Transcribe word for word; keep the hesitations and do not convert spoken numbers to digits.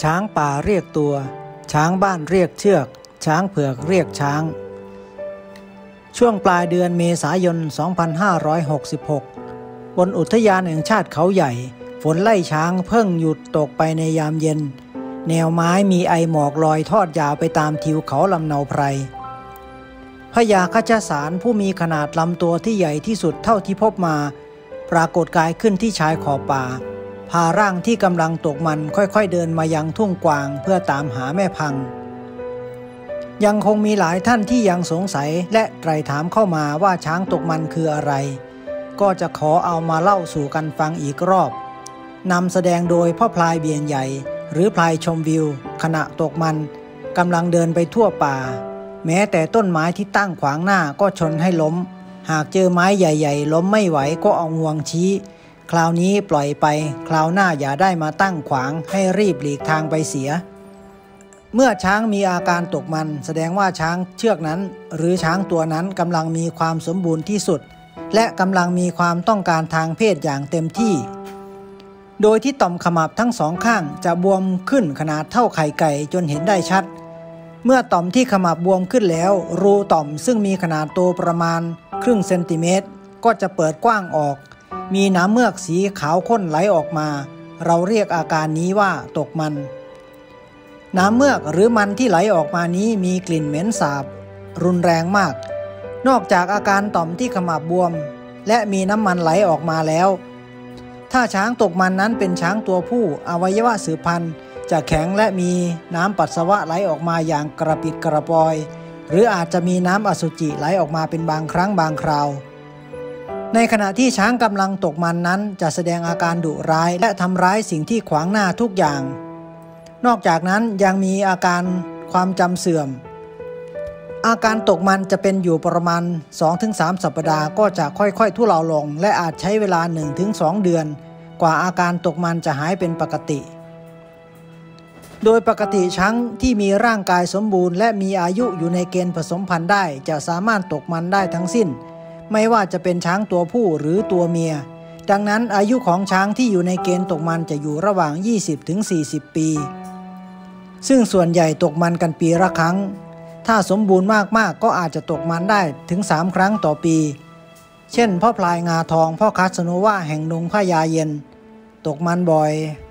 ช้างป่าเรียกตัวช้างบ้านเรียกเชือกช้างเผือกเรียกช้างช่วงปลายเดือนเมษายน สองพันห้าร้อยหกสิบหก บนอุทยานแห่งชาติเขาใหญ่ฝนไล่ช้างเพิ่งหยุดตกไปในยามเย็นแนวไม้มีไอหมอกลอยทอดยาวไปตามทิวเขาลำเนาไพรพญาคัจฉสารผู้มีขนาดลำตัวที่ใหญ่ที่สุดเท่าที่พบมาปรากฏกายขึ้นที่ชายขอบป่าพาร่างที่กำลังตกมันค่อยๆเดินมายังทุ่งกวางเพื่อตามหาแม่พังยังคงมีหลายท่านที่ยังสงสัยและไตร่ถามเข้ามาว่าช้างตกมันคืออะไรก็จะขอเอามาเล่าสู่กันฟังอีกรอบนำแสดงโดยพ่อพลายเบียนใหญ่หรือพลายชมวิวขณะตกมันกำลังเดินไปทั่วป่าแม้แต่ต้นไม้ที่ตั้งขวางหน้าก็ชนให้ล้มหากเจอไม้ใหญ่ๆล้มไม่ไหวก็เอางวงชี้คราวนี้ปล่อยไปคราวหน้าอย่าได้มาตั้งขวางให้รีบหลีกทางไปเสียเมื่อช้างมีอาการตกมันแสดงว่าช้างเชือกนั้นหรือช้างตัวนั้นกำลังมีความสมบูรณ์ที่สุดและกำลังมีความต้องการทางเพศอย่างเต็มที่โดยที่ต่อมขมับทั้งสองข้างจะบวมขึ้นขนาดเท่าไข่ไก่จนเห็นได้ชัดเมื่อต่อมที่ขมับบวมขึ้นแล้วรูต่อมซึ่งมีขนาดโตประมาณครึ่งเซนติเมตรก็จะเปิดกว้างออกมีน้ำเมือกสีขาวข้นไหลออกมาเราเรียกอาการนี้ว่าตกมันน้ำเมือกหรือมันที่ไหลออกมานี้มีกลิ่นเหม็นสาบรุนแรงมากนอกจากอาการต่อมที่ขมับบวมและมีน้ำมันไหลออกมาแล้วถ้าช้างตกมันนั้นเป็นช้างตัวผู้อวัยวะสืบพันธุ์จะแข็งและมีน้ำปัสสาวะไหลออกมาอย่างกระปิดกระปอยหรืออาจจะมีน้ำอสุจิไหลออกมาเป็นบางครั้งบางคราวในขณะที่ช้างกำลังตกมันนั้นจะแสดงอาการดุร้ายและทำร้ายสิ่งที่ขวางหน้าทุกอย่างนอกจากนั้นยังมีอาการความจำเสื่อมอาการตกมันจะเป็นอยู่ประมาณ สองถึงสาม สัปดาห์ก็จะค่อยๆทุเลาลงและอาจใช้เวลา หนึ่งถึงสอง เดือนกว่าอาการตกมันจะหายเป็นปกติโดยปกติช้างที่มีร่างกายสมบูรณ์และมีอายุอยู่ในเกณฑ์ผสมพันธุ์ได้จะสามารถตกมันได้ทั้งสิ้นไม่ว่าจะเป็นช้างตัวผู้หรือตัวเมียดังนั้นอายุของช้างที่อยู่ในเกณฑ์ตกมันจะอยู่ระหว่าง ยี่สิบถึงสี่สิบ ปีซึ่งส่วนใหญ่ตกมันกันปีละครั้งถ้าสมบูรณ์มากๆก็อาจจะตกมันได้ถึงสามครั้งต่อปีเช่นพ่อพลายงาทองพ่อคัสโนวาแห่งดงพญาเย็นตกมันบ่อย